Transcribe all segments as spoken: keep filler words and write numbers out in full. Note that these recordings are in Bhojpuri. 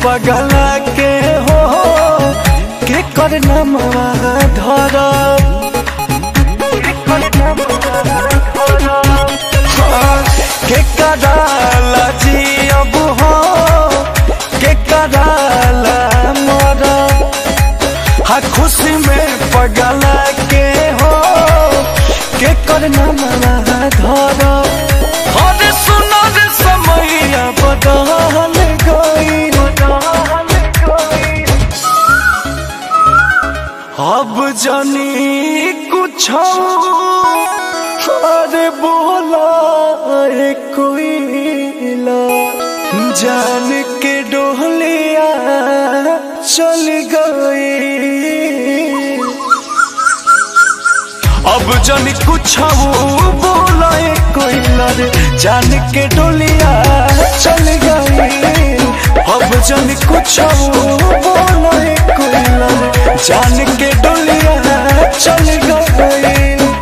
पगला के हो के कर नमवा धर के कराला जी अब हो के कराला मर हा खुशी में पगला के हो के कर नमवा धर अरे सुनो रे समैया बदल गई अब जानी कुछ अरे बोला कोई जान के डोलिया चल गई अब जानी कुछ बोला कोई जान के डोलिया चल गई अब जानी कुछ बोला कोई जान के डोलिया चल गई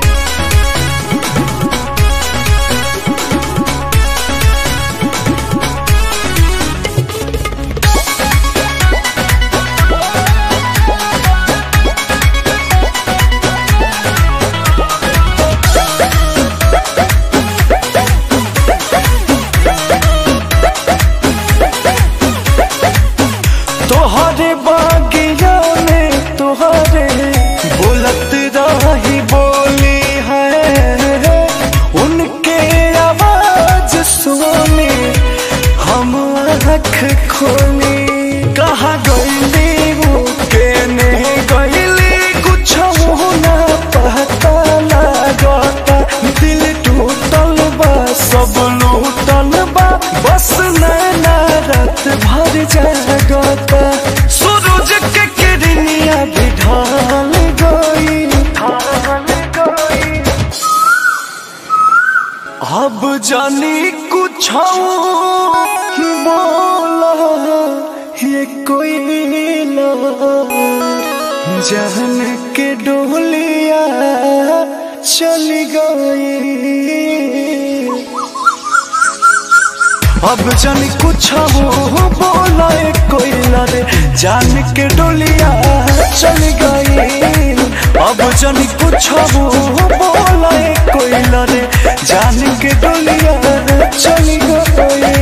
तोहरे बागिया में तोहरे बोलत रही बोली है उनके आवाज सुने हम आँख खोली कहाँ गईली वो केने गईली कुछ ना पता लागता दिल टूटल बा सब लूटल बा बस नैना रात भर जागता सूरज के किरनिया भी ढल गई अब जानी कुछ बोला ये कोई जान के डोलिया चल गई अब जानी कुछ बोला कोई रे जान के डोलिया चल गई अब जानी कुछ बोला कोई रे जान के डोलिया चल गई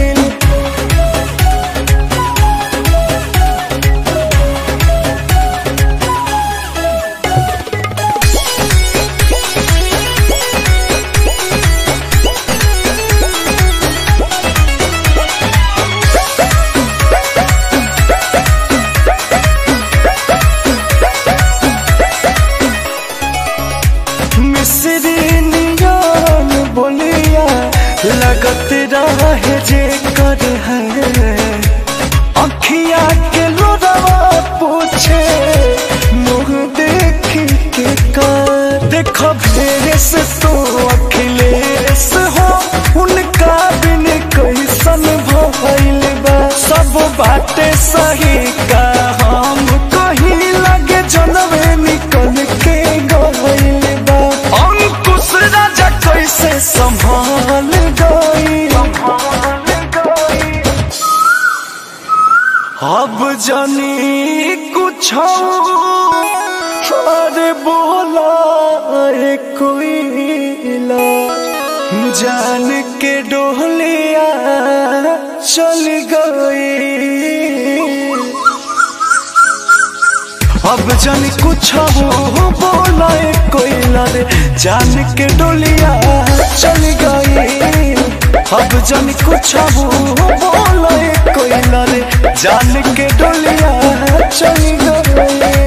लगत रहे जे कर है अखिया के लोरवा पूछे मुँह देख के कर देखो भेस तो अखिलेश हो उनका बिन कैसन भइल बा सब बातें सही का हम कहीं लगे जनवे निकल के गइल बा अंकुश राजा कैसे संभाल अब जानी कुछ अरे बोला कोई जान के डोलिया चल गई अब जानी कुछ बोला कोई जान के डोलिया चल गई अब जानी कुछ बोला कोई जान के डोलिया चल गई।